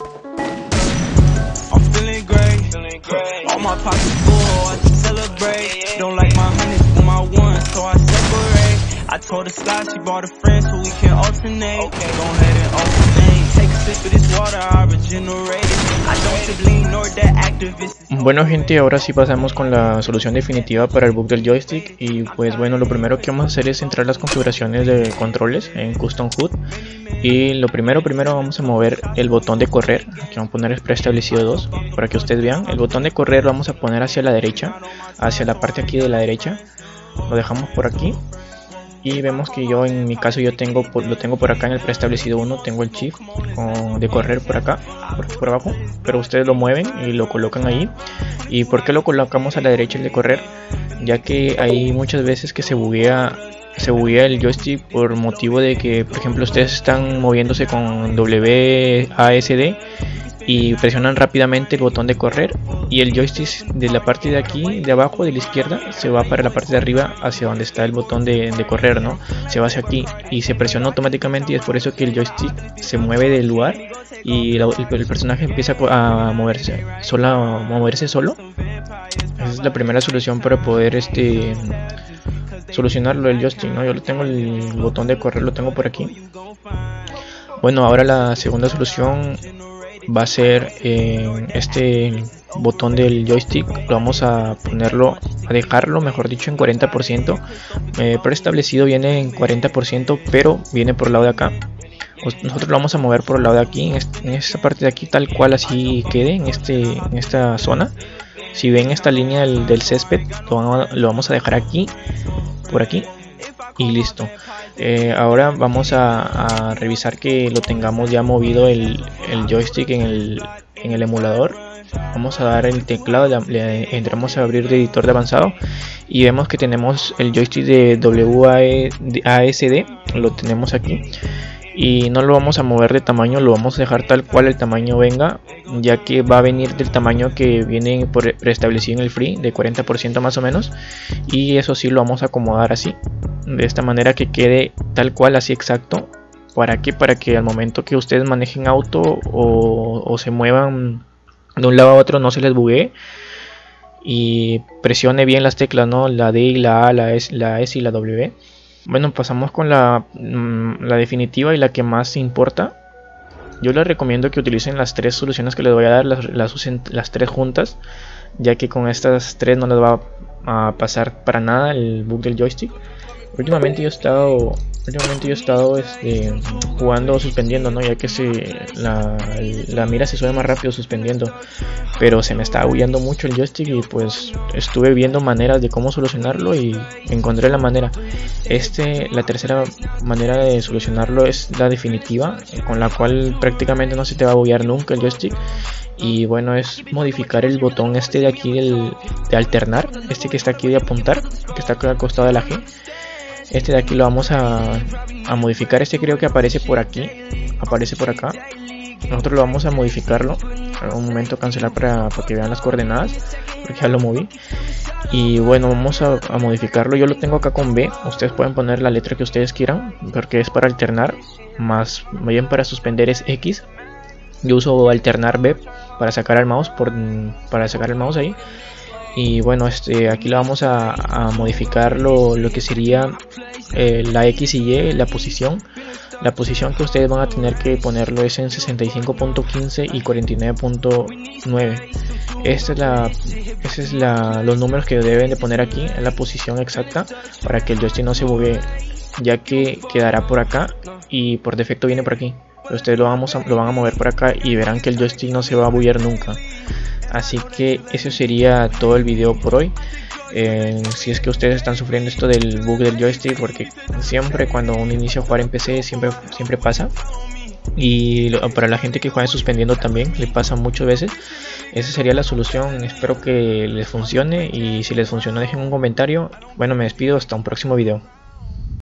I'm feeling great. All my pockets full, I can celebrate. Don't like my hundreds for my ones, so I separate. I told her slide, she brought a friend so we can alternate. Okay, go ahead and alternate. Take a sip of this water, I regenerate it. I don't sip lean nor that activist. Bueno gente, ahora sí pasamos con la solución definitiva para el bug del joystick. Y pues bueno, lo primero que vamos a hacer es entrar las configuraciones de controles en Custom HUD. Y lo primero vamos a mover el botón de correr. Aquí vamos a poner el preestablecido 2 para que ustedes vean. El botón de correr lo vamos a poner hacia la derecha, hacia la parte aquí de la derecha. Lo dejamos por aquí. Y vemos que yo en mi caso lo tengo por acá en el preestablecido 1, tengo el shift de correr por acá, por abajo, pero ustedes lo mueven y lo colocan ahí. ¿Y por qué lo colocamos a la derecha el de correr? Ya que hay muchas veces que se buguea el joystick por motivo de que, por ejemplo, ustedes están moviéndose con WASD y presionan rápidamente el botón de correr y el joystick de la parte de aquí, de abajo, de la izquierda, se va para la parte de arriba hacia donde está el botón de correr, ¿no? Se va hacia aquí y se presiona automáticamente, y es por eso que el joystick se mueve del lugar y el personaje empieza a moverse solo. Esa es la primera solución para poder solucionarlo del joystick, ¿no? Yo tengo el botón de correr, lo tengo por aquí. Bueno, ahora la segunda solución va a ser este botón del joystick. Lo vamos a dejarlo mejor dicho en 40%. Preestablecido viene en 40%, pero viene por el lado de acá. Nosotros lo vamos a mover por el lado de aquí, en esta parte de aquí, tal cual así quede en esta zona. Si ven esta línea del césped, lo vamos a dejar aquí, por aquí, y listo. Ahora vamos a revisar que lo tengamos ya movido el joystick en el emulador. Vamos a dar el teclado, entramos a abrir el editor de avanzado y vemos que tenemos el joystick de WASD, lo tenemos aquí. Y no lo vamos a mover de tamaño, lo vamos a dejar tal cual el tamaño venga, ya que va a venir del tamaño que viene preestablecido en el free, de 40% más o menos. Y eso sí lo vamos a acomodar así, de esta manera que quede tal cual, así exacto. ¿Para qué? Para que al momento que ustedes manejen auto o se muevan de un lado a otro no se les buguee. Y presione bien las teclas, ¿no? La D y la A, la S y la W. Bueno, pasamos con la definitiva y la que más importa. Yo les recomiendo que utilicen las tres soluciones que les voy a dar, las usen las tres juntas, ya que con estas tres no les va a pasar para nada el bug del joystick. Últimamente yo he estado jugando suspendiendo, ¿no? Ya que la mira se sube más rápido suspendiendo, pero se me estaba bugueando mucho el joystick y pues estuve viendo maneras de cómo solucionarlo y encontré la manera. La tercera manera de solucionarlo es la definitiva, con la cual prácticamente no se te va a buguear nunca el joystick. Y bueno, es modificar el botón de aquí de alternar, que está aquí de apuntar, que está al costado de la G. De aquí lo vamos a modificar. Creo que aparece por aquí, aparece por acá. Nosotros lo vamos a modificarlo. Un momento, cancelar para que vean las coordenadas, porque ya lo moví. Y bueno, vamos a modificarlo. Yo lo tengo acá con B. Ustedes pueden poner la letra que ustedes quieran, porque es para alternar. Más bien para suspender es X. Yo uso alternar B para sacar el mouse, ahí. Y bueno, aquí lo vamos a modificar lo que sería la X y Y, la posición. La posición que ustedes van a tener que ponerlo es en 65.15 y 49.9. Los números que deben de poner aquí en la posición exacta para que el joystick no se buguee, ya que quedará por acá y por defecto viene por aquí. Pero ustedes lo van a mover por acá y verán que el joystick no se va a buguear nunca. Así que eso sería todo el video por hoy. Si es que ustedes están sufriendo esto del bug del joystick, porque siempre cuando uno inicia a jugar en PC siempre pasa. Y para la gente que juega suspendiendo también le pasa muchas veces. Esa sería la solución. Espero que les funcione, y si les funcionó dejen un comentario. Bueno, me despido hasta un próximo video.